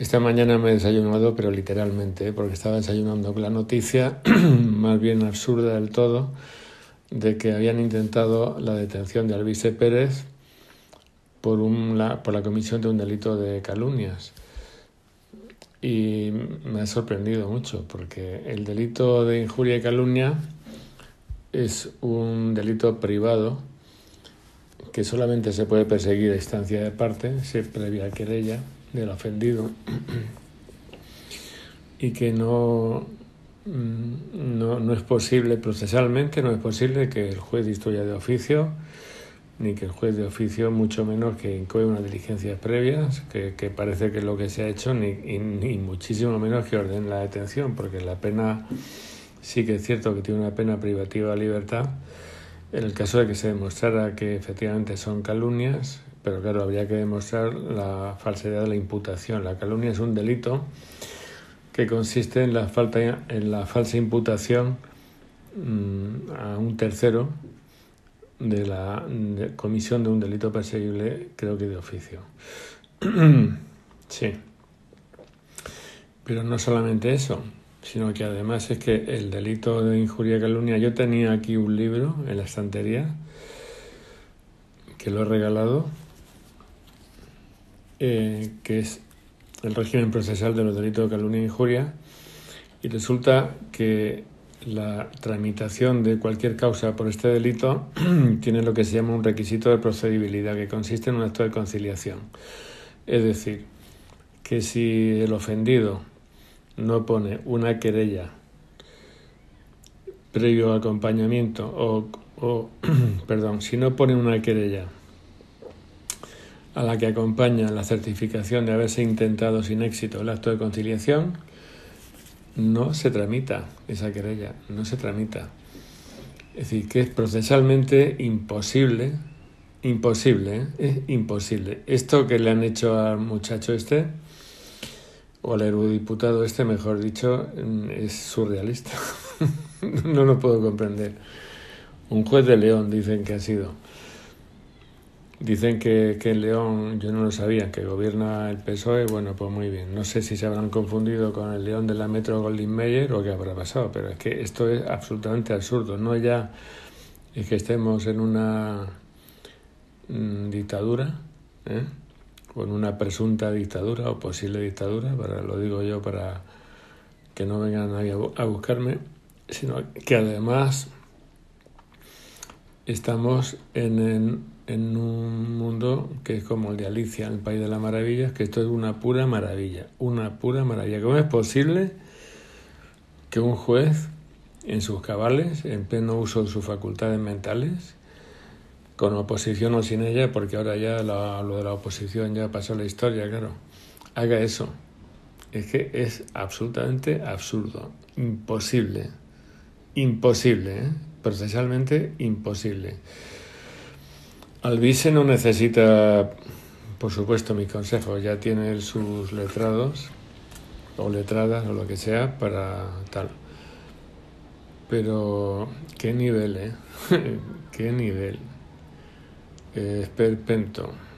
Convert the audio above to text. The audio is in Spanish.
Esta mañana me he desayunado, pero literalmente, porque estaba desayunando con la noticia, más bien absurda del todo, de que habían intentado la detención de Alvise Pérez por la comisión de un delito de calumnias. Y me ha sorprendido mucho, porque el delito de injuria y calumnia es un delito privado que solamente se puede perseguir a instancia de parte, si previa querella del ofendido, y que no es posible, procesalmente no es posible que el juez instruya de oficio, ni que el juez de oficio, mucho menos que incoe unas diligencias previas, que parece que es lo que se ha hecho, ni muchísimo menos que ordene la detención, porque la pena sí que es cierto que tiene una pena privativa de libertad, en el caso de que se demostrara que efectivamente son calumnias, pero claro, habría que demostrar la falsedad de la imputación. La calumnia es un delito que consiste en la falsa imputación a un tercero de la comisión de un delito perseguible, creo que de oficio. Sí. Pero no solamente eso, sino que además es que el delito de injuria y calumnia, yo tenía aquí un libro en la estantería, que lo he regalado, que es el régimen procesal de los delitos de calumnia e injuria, y resulta que la tramitación de cualquier causa por este delito tiene lo que se llama un requisito de procedibilidad, que consiste en un acto de conciliación. Es decir, que si el ofendido no pone una querella previo acompañamiento si no pone una querella a la que acompaña la certificación de haberse intentado sin éxito el acto de conciliación, no se tramita esa querella, no se tramita. Es decir, que es procesalmente imposible, es imposible. Esto que le han hecho al muchacho este, o al eurodiputado este, mejor dicho, es surrealista. No lo puedo comprender. Un juez de León dicen que ha sido. Dicen que en León, yo no lo sabía, que gobierna el PSOE, bueno, pues muy bien. No sé si se habrán confundido con el León de la Metro Goldwyn Mayer o qué habrá pasado, pero es que esto es absolutamente absurdo. No ya es que estemos en una dictadura, o en una presunta dictadura o posible dictadura, lo digo yo para que no venga nadie a buscarme, sino que además estamos en un mundo que es como el de Alicia en el País de las Maravillas, que esto es una pura maravilla. ¿Cómo es posible que un juez, en sus cabales, en pleno uso de sus facultades mentales, con oposición o sin ella, porque ahora ya lo de la oposición ya pasó la historia, claro, haga eso? Es que es absolutamente absurdo, imposible, procesalmente imposible. Alvise no necesita, por supuesto, mis consejos, ya tiene sus letrados o letradas o lo que sea para tal. Pero qué nivel, qué nivel. Esperpento.